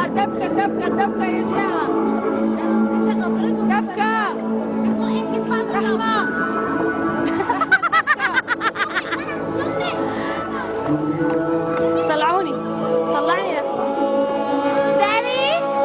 دبكة دبكة دبكة يا جماعة. دبكة رحمة. طلعوني طلعني يا داني.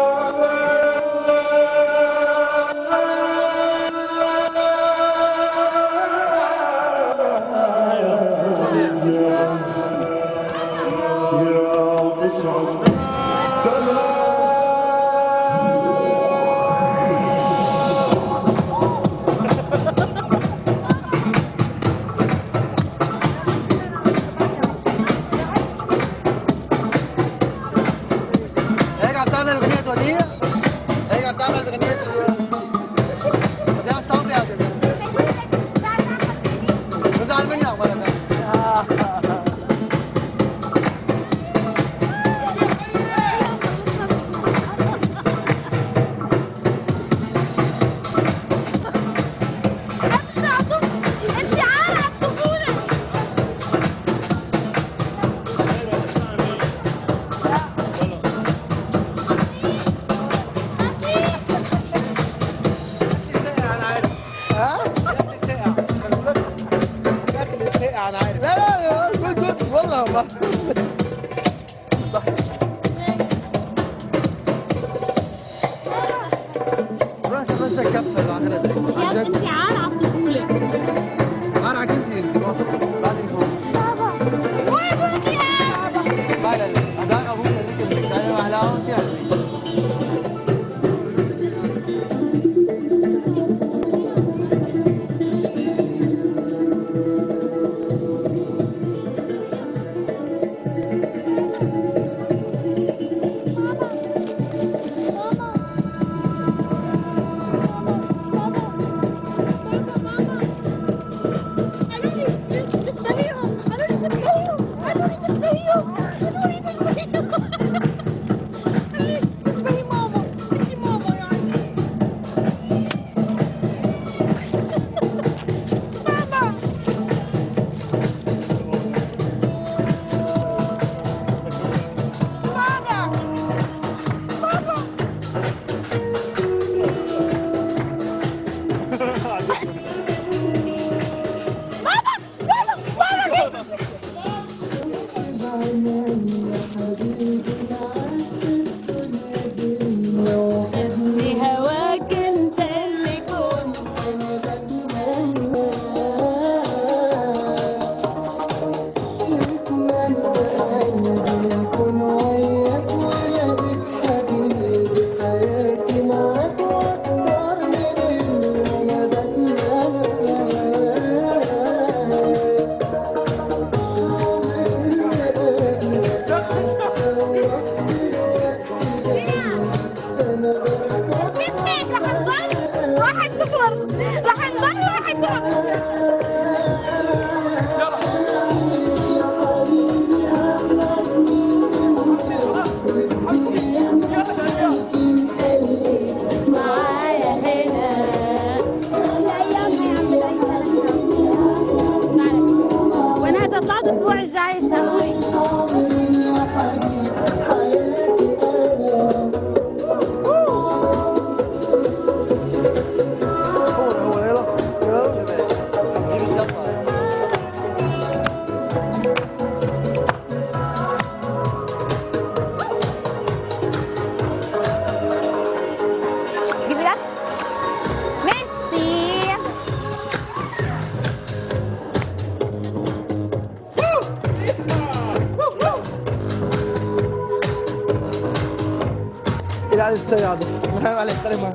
السيادة عليك سلامة.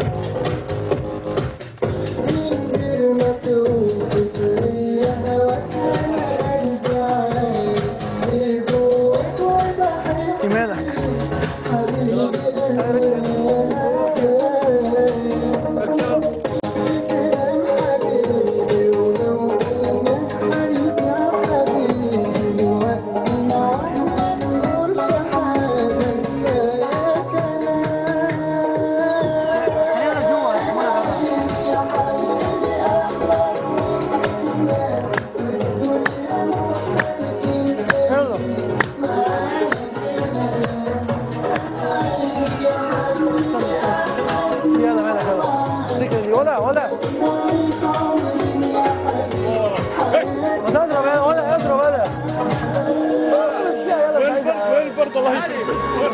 صوت الله يخليك.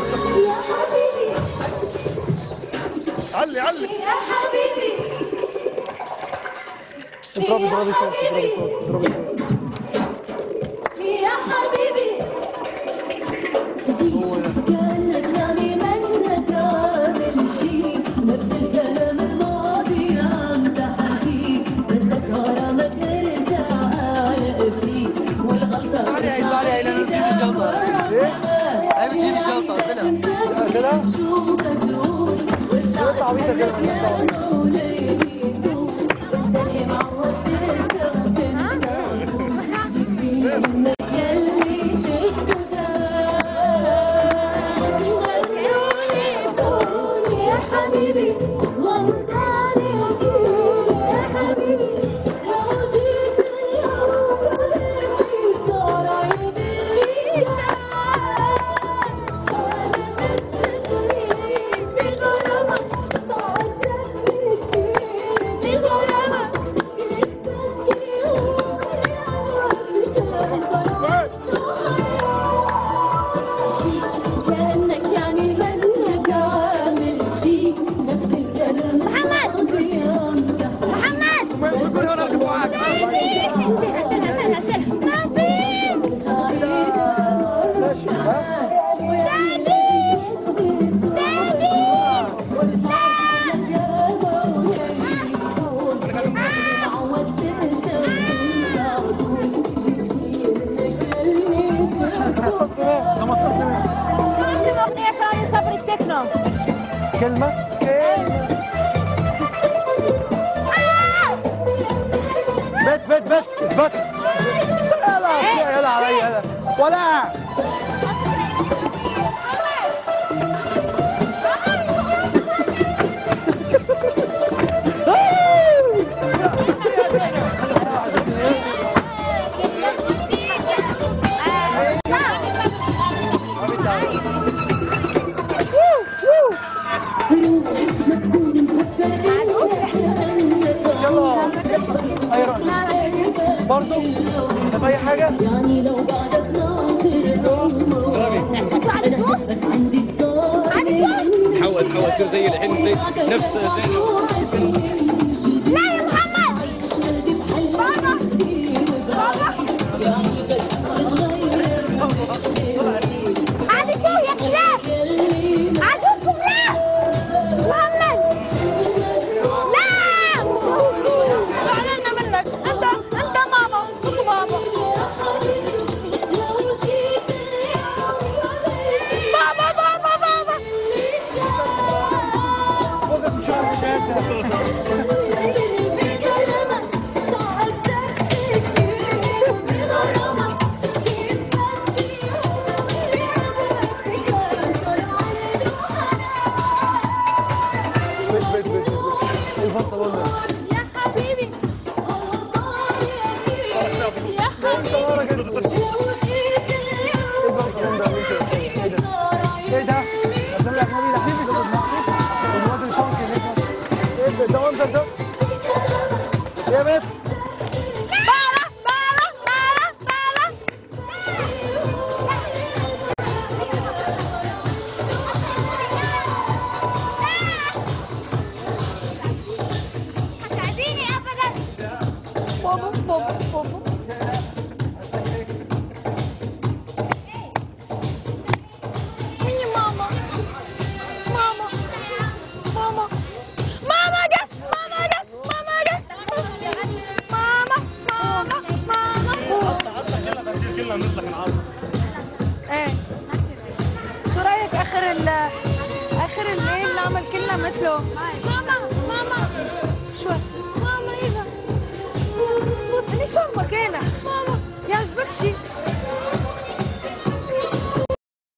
علي علي يا حبيبي اضربي صوت اضربي صوت. يا حبيبي كأنك رامي منك عامل شي نفس الكلام الماضي عم تحكي بدك غرامك ارجع عالق فيه والغلطة شو بدون وارجع كلمة بيت اثبت. يلا علي يلا ولا برضو طب اي حاجه يعني لو بعدك عندي صار تحول تصير زي الحين نفس لا يا محمد. بابا عادكم يا كلاب عادكم. لا محمد لا زعلنا منك. انت ماما انتوا بابا. يا حبيبي يا حبيبي ايه ده؟ ده يا حبيبي الواد الفانكي ايه ده منظر ده؟ يا بنت بابا مني ماما جت كلنا بنطلع نعرف. ايه شو رايك اخر الليل نعمل كلنا مثله؟ ماما شو ماما ايه ده؟ شو المكانة؟ ماما يعجبك شي؟